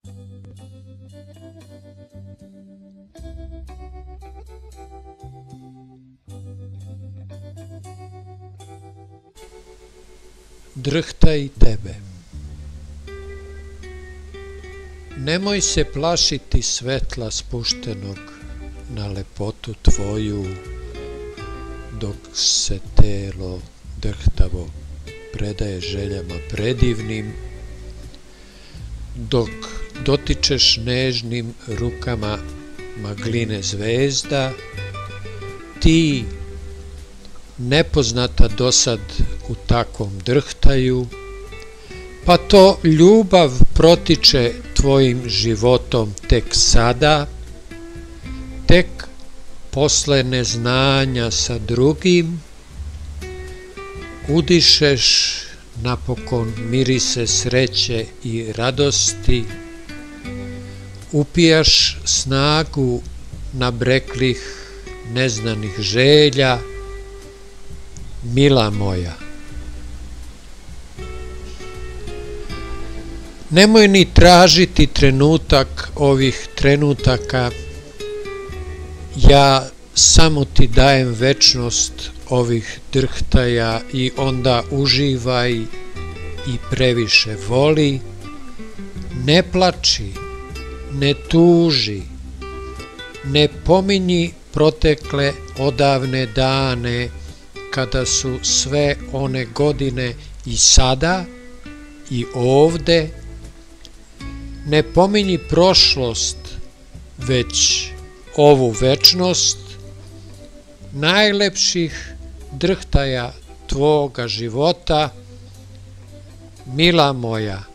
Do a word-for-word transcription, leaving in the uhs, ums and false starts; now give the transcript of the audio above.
Drhtaj tebe. Nemoj se plašiti svetla spuštenog na lepotu tvoju, dok se telo drhtavo predaje željama predivnim, dok dotičeš nežnim rukama magline zvezda, ti, nepoznata dosad u takvom drhtaju, pa to ljubav protiče tvojim životom tek sada, tek posle neznanja sa drugim, udišeš napokon mirise sreće i radosti, upijaš snagu nabreklih neznanih želja, mila moja. Nemoj ni tražiti trenutak ovih trenutaka, ja samo ti dajem večnost ovih drhtaja i onda uživaj i previše voli, ne plači, ne tuži, ne pominji protekle odavne dane kada su sve one godine i sada i ovde, ne pominji prošlost, već ovu večnost najlepših drhtaja tvoga života, mila moja.